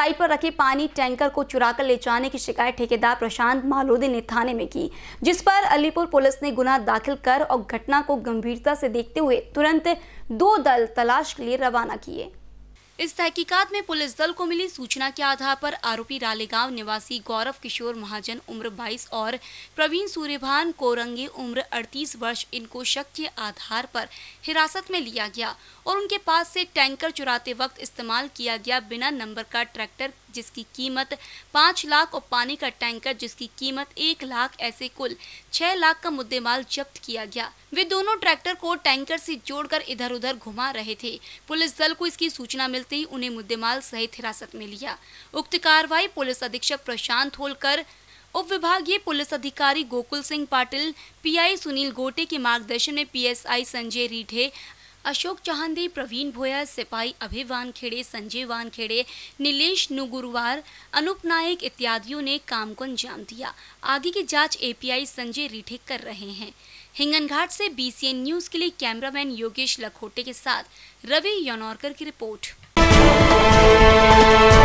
Site पर रखे पानी टैंकर को चुराकर ले जाने की शिकायत ठेकेदार प्रशांत मालोदी ने थाने में की, जिस पर अलीपुर पुलिस ने गुना दाखिल कर और घटना को गंभीरता से देखते हुए तुरंत 2 दल तलाश के लिए रवाना किए। इस तहकीकात में पुलिस दल को मिली सूचना के आधार पर आरोपी रालेगांव निवासी गौरव किशोर महाजन उम्र 22 और प्रवीण सूर्यभान कोरंगे उम्र 38 वर्ष इनको शक के आधार पर हिरासत में लिया गया और उनके पास से टैंकर चुराते वक्त इस्तेमाल किया गया बिना नंबर का ट्रैक्टर जिसकी कीमत 5 लाख और पानी का टैंकर जिसकी कीमत 1 लाख, ऐसे कुल 6 लाख का मुद्देमाल जब्त किया गया। वे दोनों ट्रैक्टर को टैंकर से जोड़कर इधर उधर घुमा रहे थे। पुलिस दल को इसकी सूचना मिलते ही उन्हें मुद्देमाल सहित हिरासत में लिया। उक्त कार्रवाई पुलिस अधीक्षक प्रशांत होलकर, उप विभागीय पुलिस अधिकारी गोकुल सिंह पाटिल, पीआई सुनील गोटे के मार्गदर्शन में पीएसआई संजय रीढ़े, अशोक चौहान, प्रवीण भोया, सिपाही अभय वानखेड़े, संजय वानखेड़े, नीलेश नुगुरवार, अनूप नायक इत्यादियों ने काम को अंजाम दिया। आगे की जांच एपीआई संजय रीढ़े कर रहे हैं। हिंगनघाट से बीसीएन न्यूज के लिए कैमरामैन योगेश लखोटे के साथ रवि यनौरकर की रिपोर्ट।